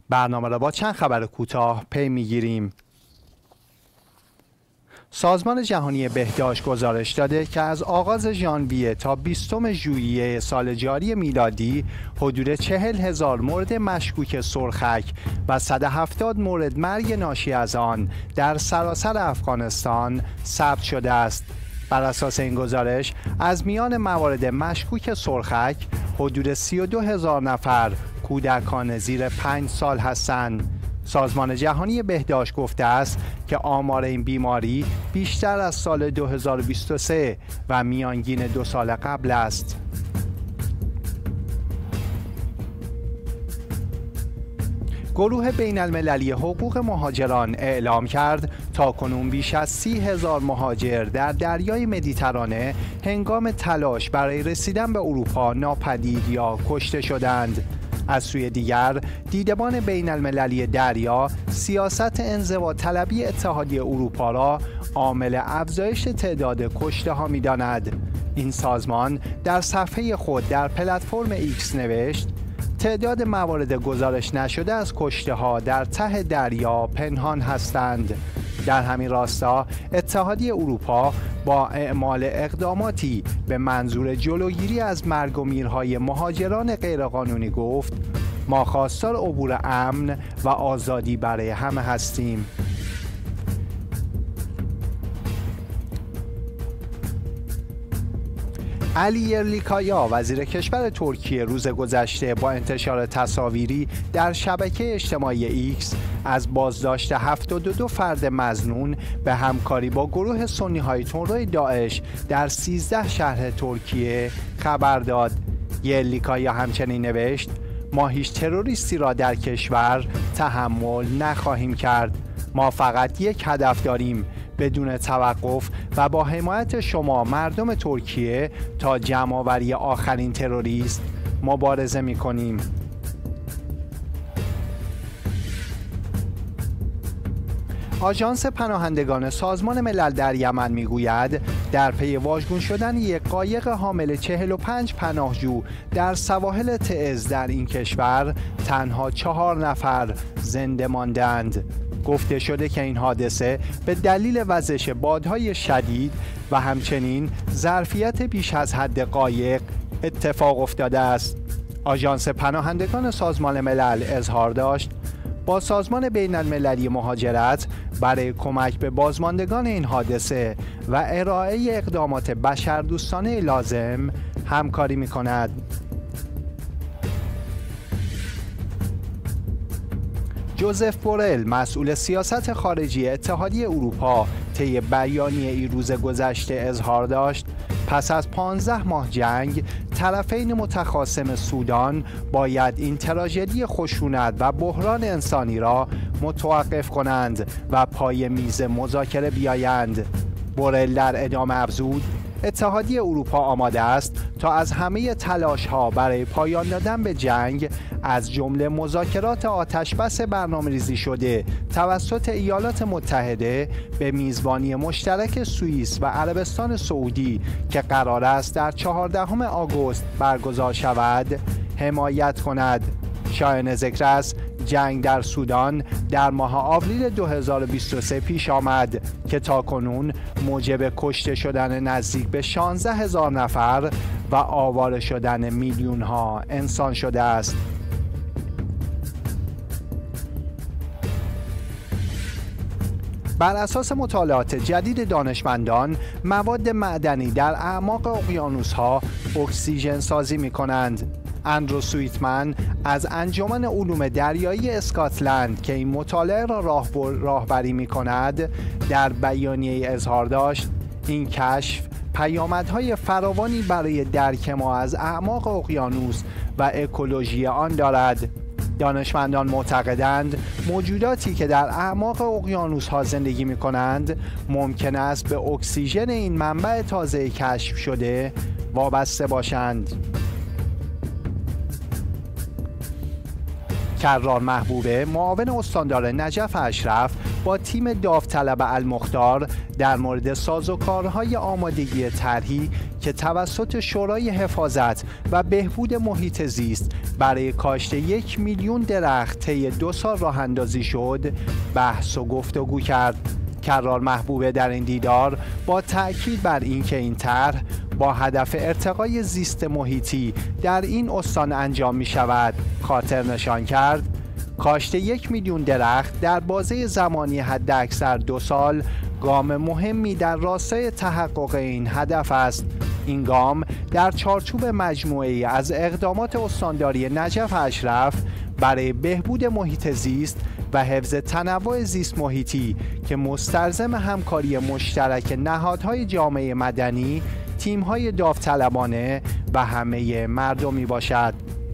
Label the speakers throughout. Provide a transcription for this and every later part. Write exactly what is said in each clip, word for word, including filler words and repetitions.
Speaker 1: برنامه را با چند خبر کوتاه پی میگیریم. سازمان جهانی بهداشت گزارش داده که از آغاز ژانویه تا بیستم ژوئیه سال جاری میلادی حدود چهل هزار مورد مشکوک سرخک و صد و هفتاد مورد مرگ ناشی از آن در سراسر افغانستان ثبت شده است. بر اساس این گزارش از میان موارد مشکوک سرخک حدود سی و دو هزار نفر کودکان زیر پنج سال هستند. سازمان جهانی بهداشت گفته است که آمار این بیماری بیشتر از سال دو هزار و بیست و سه و میانگین دو سال قبل است. گروه بین المللی حقوق مهاجران اعلام کرد تاکنون بیش از سی هزار مهاجر در دریای مدیترانه هنگام تلاش برای رسیدن به اروپا ناپدید یا کشته شدند. از سوی دیگر دیدبان بین المللی دریا سیاست انزوا طلبی اتحادیه اروپا را عامل افزایش تعداد کشته ها می داند. این سازمان در صفحه خود در پلتفرم ایکس نوشت تعداد موارد گزارش نشده از کشته ها در ته دریا پنهان هستند. در همین راستا اتحادیه اروپا با اعمال اقداماتی به منظور جلوگیری از مرگ و میرهای مهاجران غیرقانونی گفت ما خواستار عبور امن و آزادی برای همه هستیم. علی یرلیکایا وزیر کشور ترکیه روز گذشته با انتشار تصاویری در شبکه اجتماعی ایکس از بازداشت هفتاد و دو فرد مظنون به همکاری با گروه سنی‌های تندروی داعش در سیزده شهر ترکیه خبر داد. یرلیکایا همچنین نوشت ما هیچ تروریستی را در کشور تحمل نخواهیم کرد. ما فقط یک هدف داریم، بدون توقف و با حمایت شما مردم ترکیه تا جمع‌آوری آخرین تروریست مبارزه می‌کنیم. آژانس پناهندگان سازمان ملل در یمن میگوید در پی واژگون شدن یک قایق حامل چهل و پنج پناهجو در سواحل تعز در این کشور تنها چهار نفر زنده ماندند. گفته شده که این حادثه به دلیل وزش بادهای شدید و همچنین ظرفیت بیش از حد قایق اتفاق افتاده است. آژانس پناهندگان سازمان ملل اظهار داشت با سازمان بین المللی مهاجرت برای کمک به بازماندگان این حادثه و ارائه اقدامات بشردوستانه لازم همکاری می‌کند. جوزف بورل مسئول سیاست خارجی اتحادیه اروپا طی بیانیه ای روز گذشته اظهار داشت پس از پانزده ماه جنگ طرفین متخاصم سودان باید این تراژدی خشونت و بحران انسانی را متوقف کنند و پای میز مذاکره بیایند. بورل در ادامه افزود اتحادیه اروپا آماده است تا از همه تلاش‌ها برای پایان دادن به جنگ از جمله مذاکرات آتشبس برنامه‌ریزی شده توسط ایالات متحده به میزبانی مشترک سوئیس و عربستان سعودی که قرار است در چهاردهم آگوست برگزار شود حمایت کند. شایان ذکر است جنگ در سودان در ماه آوریل دو هزار و بیست و سه پیش آمد که تاکنون موجب کشته شدن نزدیک به شانزده هزار نفر و آواره شدن میلیون ها انسان شده است. بر اساس مطالعات جدید دانشمندان مواد معدنی در اعماق اقیانوس‌ها اکسیژن سازی می‌کنند. اندرو سویتمن از انجمن علوم دریایی اسکاتلند که این مطالعه را راهبری می‌کند در بیانیه اظهار داشت این کشف پیامدهای فراوانی برای درک ما از اعماق اقیانوس و اکولوژی آن دارد. دانشمندان معتقدند موجوداتی که در اعماق اقیانوس‌ها زندگی می‌کنند ممکن است به اکسیژن این منبع تازه کشف شده وابسته باشند. کرار محبوبه معاون استاندار نجف اشرف با تیم داوطلب المختار در مورد سازوکارهای آمادگی طرحی که توسط شورای حفاظت و بهبود محیط زیست برای کاشت یک میلیون درخت طی دو سال راه اندازی شد، بحث و گفتگو کرد. کرار محبوبه در این دیدار با تأکید بر اینکه این طرح با هدف ارتقای زیست محیطی در این استان انجام می شود، خاطر نشان کرد کاشت یک میلیون درخت در بازه زمانی حداکثر دو سال گام مهمی در راستای تحقق این هدف است. این گام در چارچوب مجموعه‌ای از اقدامات استانداری نجف اشرف برای بهبود محیط زیست و حفظ تنوع زیست محیطی که مستلزم همکاری مشترک نهادهای جامعه مدنی، تیم‌های داوطلبانه و همه مردم می باشد.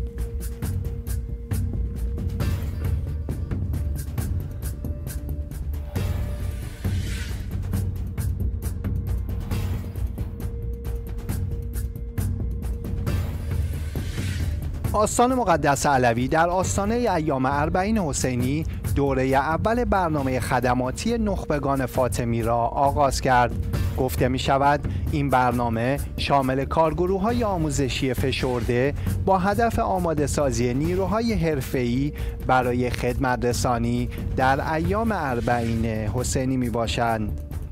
Speaker 1: آستان مقدس علوی در آستانه ایام اربعین حسینی دوره اول برنامه خدماتی نخبگان فاطمی را آغاز کرد. گفته می شود این برنامه شامل کارگروه‌های آموزشی فشرده با هدف آماده سازی نیروهای حرفه‌ای برای خدمت رسانی در ایام اربعین حسینی می باشند.